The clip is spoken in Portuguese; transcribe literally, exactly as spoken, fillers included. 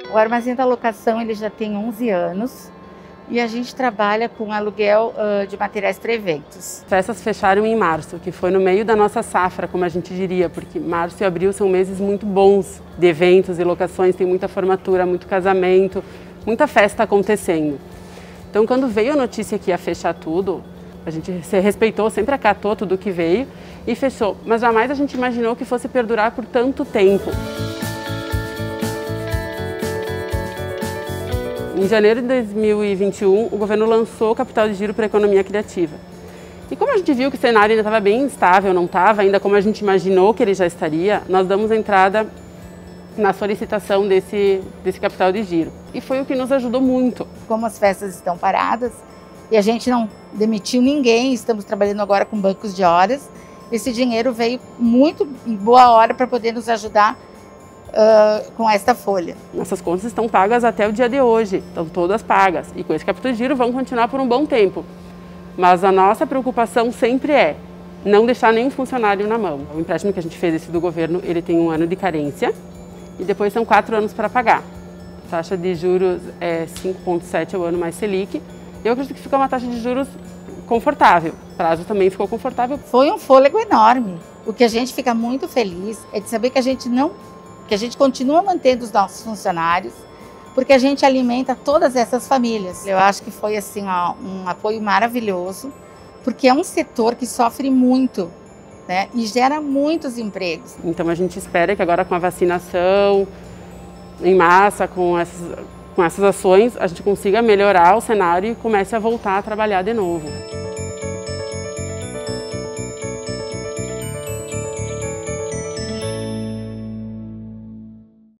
O Armazém da Locação ele já tem onze anos e a gente trabalha com aluguel uh, de materiais para eventos. As festas fecharam em março, que foi no meio da nossa safra, como a gente diria, porque março e abril são meses muito bons de eventos e locações, tem muita formatura, muito casamento, muita festa acontecendo. Então, quando veio a notícia que ia fechar tudo, a gente se respeitou, sempre acatou tudo que veio e fechou. Mas jamais a gente imaginou que fosse perdurar por tanto tempo. Em janeiro de dois mil e vinte e um, o governo lançou o capital de giro para a economia criativa. E como a gente viu que o cenário ainda estava bem instável, não estava ainda como a gente imaginou que ele já estaria, nós damos entrada na solicitação desse, desse capital de giro. E foi o que nos ajudou muito. Como as festas estão paradas e a gente não demitiu ninguém, estamos trabalhando agora com bancos de horas, esse dinheiro veio muito em boa hora para poder nos ajudar uh, com esta folha. Nossas contas estão pagas até o dia de hoje, estão todas pagas. E com esse capital de giro vão continuar por um bom tempo. Mas a nossa preocupação sempre é não deixar nenhum funcionário na mão. O empréstimo que a gente fez, esse do governo, ele tem um ano de carência e depois são quatro anos para pagar. A taxa de juros é cinco vírgula sete ao ano mais Selic. Eu acredito que ficou uma taxa de juros confortável. O prazo também ficou confortável. Foi um fôlego enorme. O que a gente fica muito feliz é de saber que a gente não, que a gente continua mantendo os nossos funcionários, porque a gente alimenta todas essas famílias. Eu acho que foi assim, ó, um apoio maravilhoso, porque é um setor que sofre muito, né, e gera muitos empregos. Então a gente espera que agora com a vacinação em massa, com essas, com essas ações, a gente consiga melhorar o cenário e comece a voltar a trabalhar de novo.